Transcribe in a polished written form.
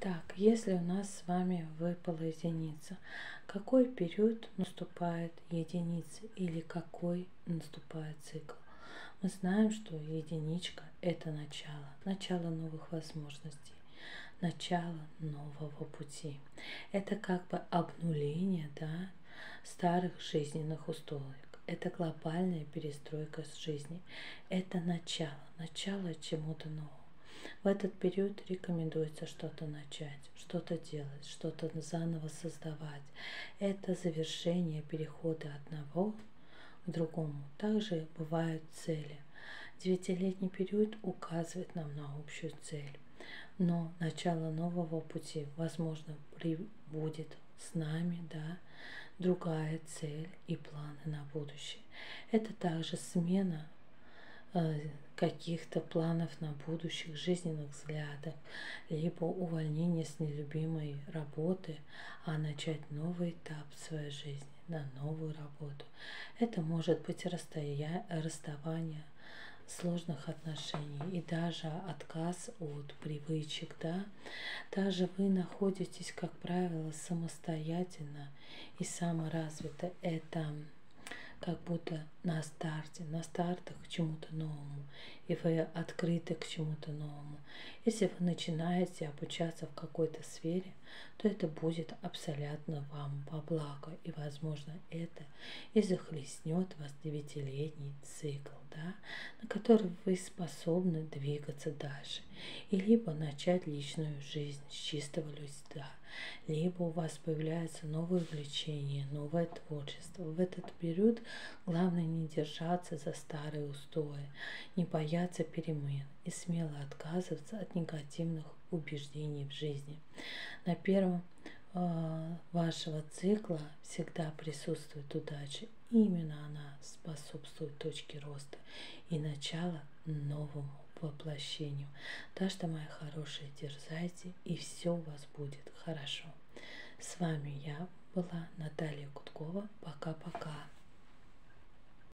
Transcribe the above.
Итак, если у нас с вами выпала единица, какой период наступает единица или какой наступает цикл? Мы знаем, что единичка – это начало, начало новых возможностей, начало нового пути. Это как бы обнуление, старых жизненных устоев. Это глобальная перестройка жизни. Это начало чему-то новому. В этот период рекомендуется что-то начать, что-то делать, что-то заново создавать. Это завершение перехода одного к другому. Также бывают цели. Девятилетний период указывает нам на общую цель. Но начало нового пути, возможно, будет с нами, другая цель и планы на будущее. Это также смена каких-то планов на будущих жизненных взглядах, либо увольнение с нелюбимой работы, а начать новый этап в своей жизни, на новую работу. Это может быть расставание сложных отношений и даже отказ от привычек, Даже вы находитесь, как правило, самостоятельно и саморазвито. Это как будто на стартах к чему-то новому, и вы открыты к чему-то новому. Если вы начинаете обучаться в какой-то сфере, то это будет абсолютно вам по благу, и, возможно, это и захлестнет вас девятилетний цикл, на который вы способны двигаться дальше, и либо начать личную жизнь с чистого листа, либо у вас появляется новое увлечение, новое творчество. В этот период главное не держаться за старые устои, не бояться перемен и смело отказываться от негативных убеждений в жизни. На первом вашего цикла всегда присутствует удача. Именно она способствует точке роста и начала новому воплощению. Так что, мои хорошие, дерзайте, и все у вас будет хорошо. С вами я была Наталья Гудкова. Пока-пока.